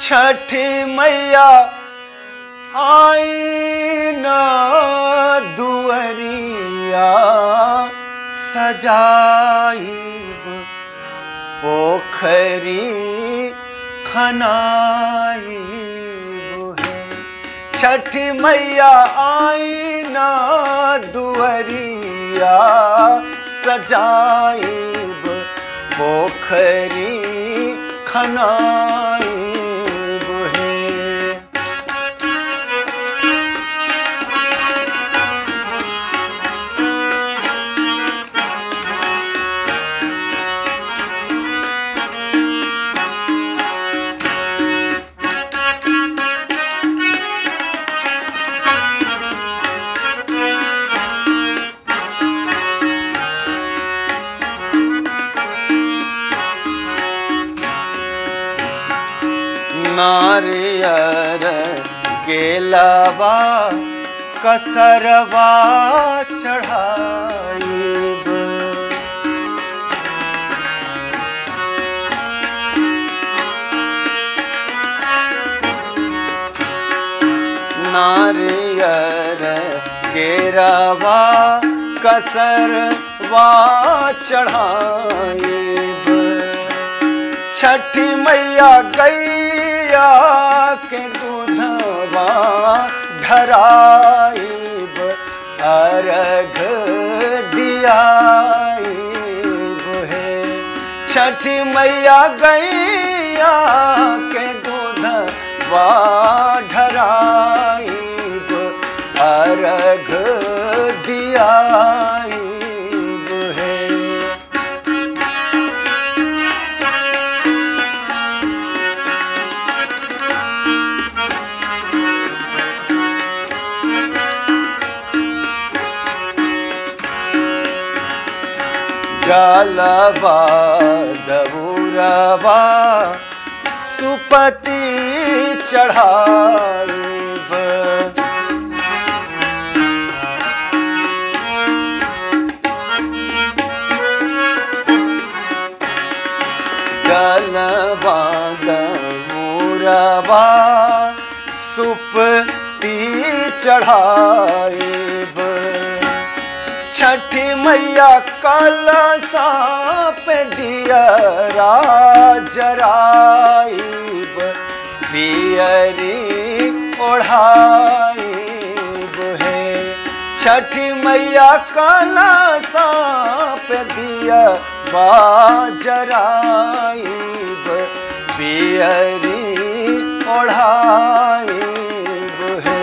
छठी मैया आई ना दुअरिया सजाइब पोखरी खनाइब है। छठी मैया आई ना दुअरिया सजाइब पोखरी खनाइब है। नारियर गेलवा कसरवा चढ़ाइब नारियर गेरवा कसरवा चढ़ाइब। छठी मैया गैया के दूधवा ढराइब अर्घ दियाइब है। छठी मैया गैया के दूधवा ढराइब अर्घ दियाइब है। जलवा दबुरवा सुपति चढ़ाइब जलवा दबुरवा सुपति चढ़ाइब। छठी मैया कलशा पे दियरा जराइब पियरी ओढ़ाइब है। छठी मैया कलशा पे दियरा जराइब पियरी ओढ़ाइब है।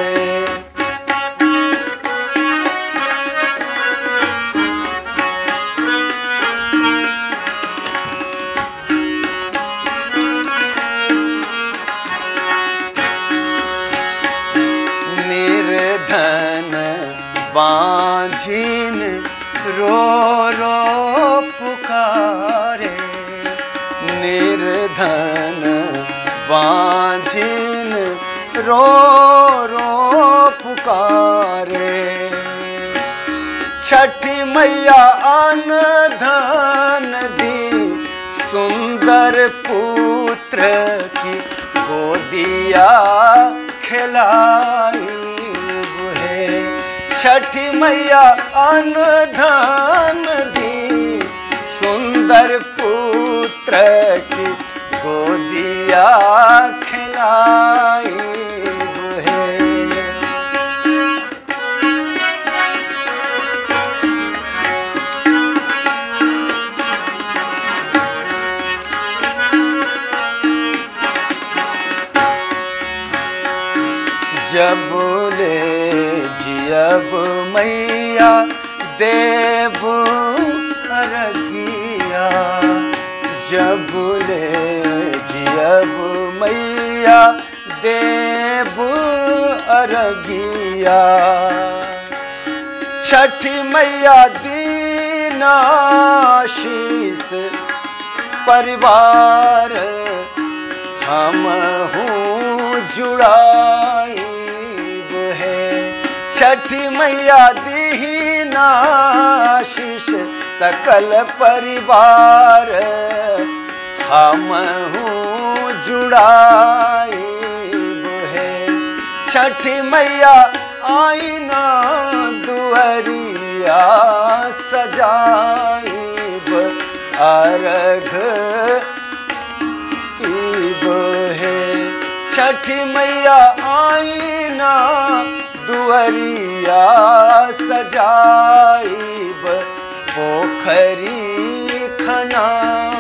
निर्धन बांझिन रो रो पुकारे निर्धन बांझिन रो रो पुकारे। छठी मैया अन्न धन दी सुंदर पुत्र की गोदिया खिलाइब है। छठी मैया अन्न धन दी सुंदर पुत्र की गोदिया खिलाइब है। जब ले जियब मैया देव अरगिया जब ले जियब मैया देव अरगिया। छठी मैया दीनाशीष परिवार हम हूँ जुड़ाइब है। छठी मैया दीनाशीष सकल परिवार हम हूँ जुड़ाई छठी मैया आईना दुअरिया सजाइब अर्घ दीब है। छठी मैया आईना दुअरिया सजाइब पोखरी खना